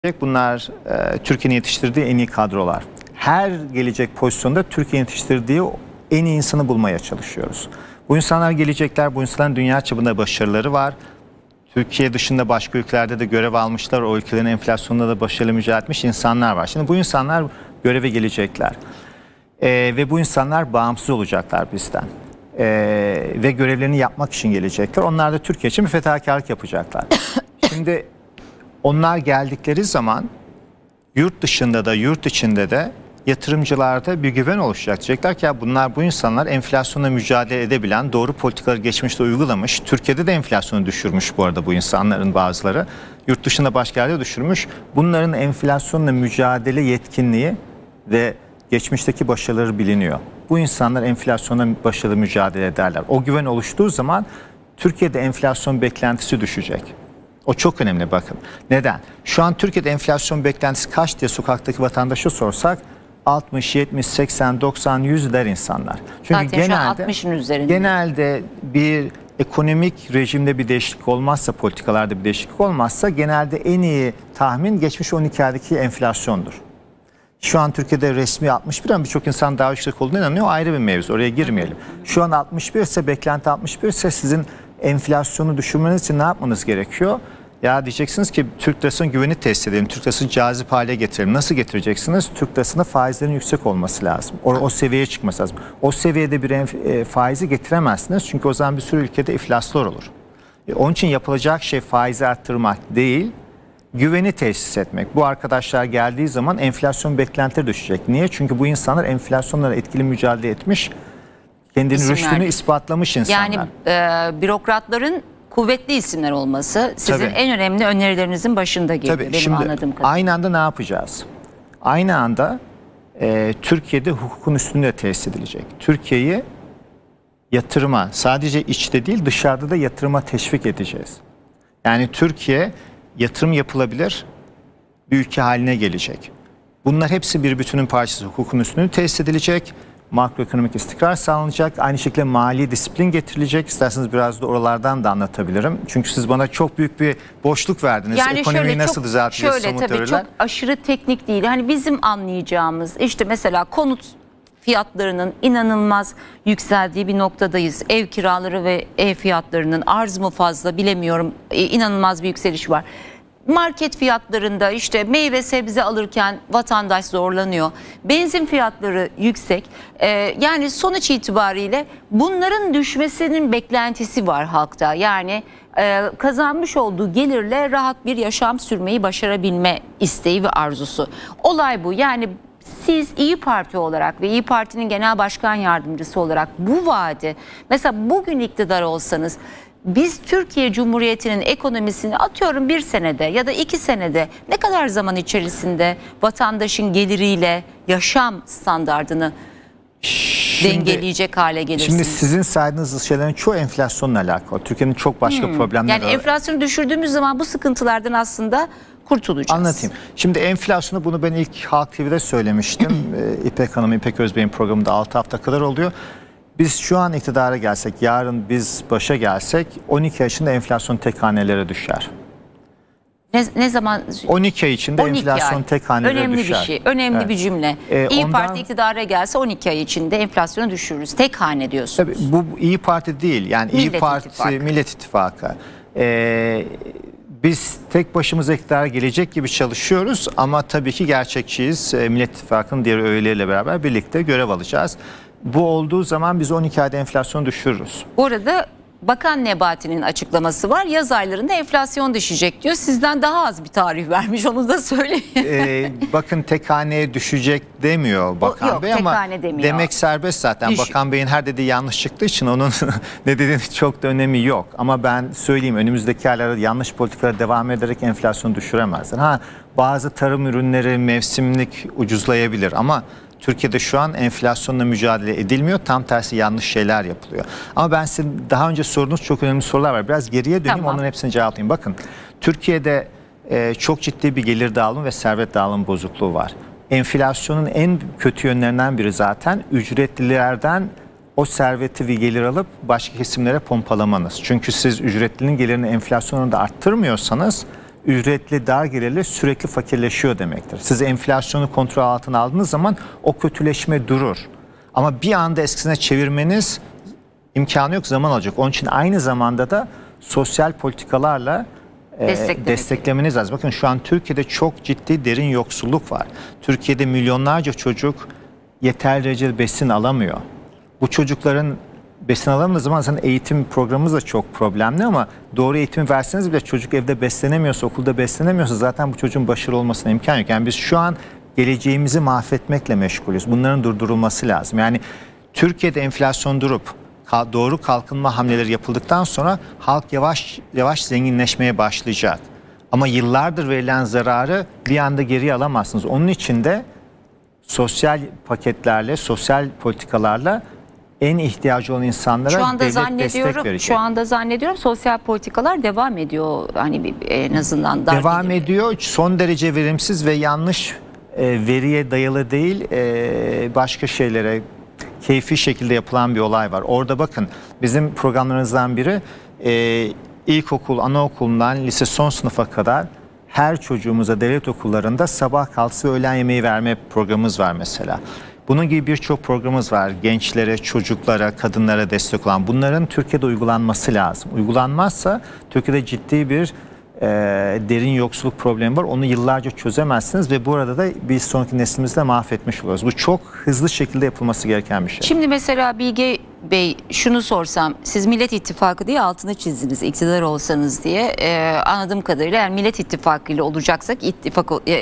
Bunlar Türkiye'nin yetiştirdiği en iyi kadrolar. Her gelecek pozisyonda Türkiye'nin yetiştirdiği en iyi insanı bulmaya çalışıyoruz. Bu insanlar gelecekler, bu insanların dünya çapında başarıları var. Türkiye dışında başka ülkelerde de görev almışlar, o ülkelerin enflasyonunda da başarılı mücadele etmiş insanlar var. Şimdi bu insanlar göreve gelecekler ve bu insanlar bağımsız olacaklar bizden. Ve görevlerini yapmak için gelecekler. Onlar da Türkiye için bir fedakarlık yapacaklar. Şimdi onlar geldikleri zaman yurt dışında da yurt içinde de yatırımcılarda bir güven oluşacak. Diyecekler ki ya bu insanlar enflasyonla mücadele edebilen, doğru politikaları geçmişte uygulamış. Türkiye'de de enflasyonu düşürmüş bu arada bu insanların bazıları. Yurt dışında başka yerde düşürmüş. Bunların enflasyonla mücadele yetkinliği ve geçmişteki başarıları biliniyor. Bu insanlar enflasyonla başarılı mücadele ederler. O güven oluştuğu zaman Türkiye'de enflasyon beklentisi düşecek. O çok önemli bakın. Neden? Şu an Türkiye'de enflasyon beklentisi kaç diye sokaktaki vatandaşa sorsak 60, 70, 80, 90, 100 der insanlar. Çünkü genelde bir ekonomik rejimde bir değişiklik olmazsa, politikalarda bir değişiklik olmazsa genelde en iyi tahmin geçmiş 12 aydaki enflasyondur. Şu an Türkiye'de resmi 61 ama birçok insan daha yüksek olduğuna inanıyor. Ayrı bir mevzu. Oraya girmeyelim. Şu an 61 ise, beklenti 61 ise sizin enflasyonu düşürmeniz için ne yapmanız gerekiyor? Ya diyeceksiniz ki Türk lirasının güveni test edelim, Türk lirasını cazip hale getirelim. Nasıl getireceksiniz? Türk lirasında faizlerin yüksek olması lazım. O seviyeye çıkması lazım. O seviyede bir faizi getiremezsiniz. Çünkü o zaman bir sürü ülkede iflaslar olur. Onun için yapılacak şey faizi arttırmak değil, güveni tesis etmek. Bu arkadaşlar geldiği zaman enflasyon beklentileri düşecek. Niye? Çünkü bu insanlar enflasyonla etkili mücadele etmiş, kendini rüştünü ispatlamış insanlar. Yani bürokratların kuvvetli isimler olması sizin en önemli önerilerinizin başında geliyor. Benim şimdi anladığım kadarıyla. Aynı anda ne yapacağız? Aynı anda Türkiye'de hukukun üstünde tesis edilecek. Türkiye'yi yatırıma, sadece içte değil dışarıda da yatırıma teşvik edeceğiz. Yani Türkiye yatırım yapılabilir bir ülke haline gelecek. Bunlar hepsi bir bütünün parçası. Hukukun üstünlüğü tesis edilecek. Makroekonomik istikrar sağlanacak. Aynı şekilde mali disiplin getirilecek. İsterseniz biraz da oralardan da anlatabilirim. Çünkü siz bana çok büyük bir boşluk verdiniz. Yani ekonomiyi nasıl düzelteceğiz? Şöyle tabii çok aşırı teknik değil. Hani bizim anlayacağımız işte mesela konut fiyatlarının inanılmaz yükseldiği bir noktadayız. Ev kiraları ve ev fiyatlarının arz mı fazla bilemiyorum. İnanılmaz bir yükseliş var. Market fiyatlarında işte meyve sebze alırken vatandaş zorlanıyor. Benzin fiyatları yüksek. Yani sonuç itibariyle bunların düşmesinin beklentisi var halkta. Yani kazanmış olduğu gelirle rahat bir yaşam sürmeyi başarabilme isteği ve arzusu. Olay bu. Yani siz İYİ Parti olarak ve İYİ Parti'nin genel başkan yardımcısı olarak bu vaadi, mesela bugün iktidar olsanız, biz Türkiye Cumhuriyeti'nin ekonomisini atıyorum bir senede ya da 2 senede ne kadar zaman içerisinde vatandaşın geliriyle yaşam standardını dengeleyecek hale gelirsiniz? Şimdi sizin saydığınız şeylerin çoğu enflasyonla alakalı. Türkiye'nin çok başka problemleri var. Yani enflasyonu düşürdüğümüz zaman bu sıkıntılardan aslında kurtulacağız. Anlatayım. Şimdi enflasyonu, bunu ben ilk Halk TV'de söylemiştim. İpek Hanım, İpek Özbey'in programında 6 hafta kadar oluyor. Biz şu an iktidara gelsek, yarın biz başa gelsek 12 ay içinde enflasyon tek hanelere düşer. Ne zaman? 12 ay içinde 12 enflasyon ay. Tek hanelere önemli düşer. Bir şey, önemli bir cümle. İYİ Parti iktidara gelse 12 ay içinde enflasyonu düşürürüz. Tek hane diyorsunuz. Tabii, bu İYİ Parti değil. Yani İYİ Parti, Millet İttifakı. Biz tek başımıza iktidara gelecek gibi çalışıyoruz ama tabii ki gerçekçiyiz. Millet İttifakı'nın diğer üyeleriyle beraber birlikte görev alacağız. Bu olduğu zaman biz 12 ayda enflasyonu düşürürüz. Bu arada Bakan Nebati'nin açıklaması var. Yaz aylarında enflasyon düşecek diyor. Sizden daha az bir tarih vermiş, onu da söyleyeyim. Bakın tek haneye düşecek demiyor Bakan Bey ama demek serbest zaten. Bakan Bey'in her dediği yanlış çıktığı için onun ne dediğinin çok da önemi yok. Ama ben söyleyeyim, önümüzdeki aylarda yanlış politikalara devam ederek enflasyonu düşüremezler. Bazı tarım ürünleri mevsimlik ucuzlayabilir ama Türkiye'de şu an enflasyonla mücadele edilmiyor. Tam tersi yanlış şeyler yapılıyor. Ama ben sizin daha önce sorduğunuz çok önemli sorular var. Biraz geriye döneyim, onların hepsini cevaplayayım. Bakın, Türkiye'de çok ciddi bir gelir dağılımı ve servet dağılımı bozukluğu var. Enflasyonun en kötü yönlerinden biri zaten ücretlilerden o serveti ve gelir alıp başka kesimlere pompalamanız. Çünkü siz ücretlinin gelirini enflasyonunu da arttırmıyorsanız ücretli, dar gelirli sürekli fakirleşiyor demektir. Siz enflasyonu kontrol altına aldığınız zaman o kötüleşme durur. Ama bir anda eskisine çevirmeniz imkanı yok, zaman alacak. Onun için aynı zamanda da sosyal politikalarla desteklemeniz lazım. Bakın şu an Türkiye'de çok ciddi derin yoksulluk var. Türkiye'de milyonlarca çocuk yeterli derecede besin alamıyor. Bu çocukların besin alamadığı zaman zaten eğitim programımız da çok problemli, ama doğru eğitimi verseniz bile çocuk evde beslenemiyorsa, okulda beslenemiyorsa zaten bu çocuğun başarılı olmasına imkan yok. Yani biz şu an geleceğimizi mahvetmekle meşgulüz. Bunların durdurulması lazım. Yani Türkiye'de enflasyon durup doğru kalkınma hamleleri yapıldıktan sonra halk yavaş yavaş zenginleşmeye başlayacak. Ama yıllardır verilen zararı bir anda geriye alamazsınız. Onun için de sosyal paketlerle, sosyal politikalarla en ihtiyacı olan insanlara devlet destek verecek. Şu anda zannediyorum sosyal politikalar devam ediyor. Hani en azından devam ediyor. Son derece verimsiz ve yanlış, veriye dayalı değil, başka şeylere keyfi şekilde yapılan bir olay var. Orada bakın, bizim programlarımızdan biri ilkokul, anaokulundan lise son sınıfa kadar her çocuğumuza devlet okullarında sabah kahvaltısı ve öğlen yemeği verme programımız var mesela. Bunun gibi birçok programımız var. Gençlere, çocuklara, kadınlara destek olan. Bunların Türkiye'de uygulanması lazım. Uygulanmazsa Türkiye'de ciddi bir derin yoksulluk problemi var. Onu yıllarca çözemezsiniz ve bu arada da bir sonraki neslimizde mahvetmiş oluruz. Bu çok hızlı şekilde yapılması gereken bir şey. Şimdi mesela Bilge Bey, şunu sorsam, siz Millet İttifakı diye altını çizdiniz, iktidar olsanız diye. Anladığım kadarıyla eğer Millet İttifakı ile olacaksak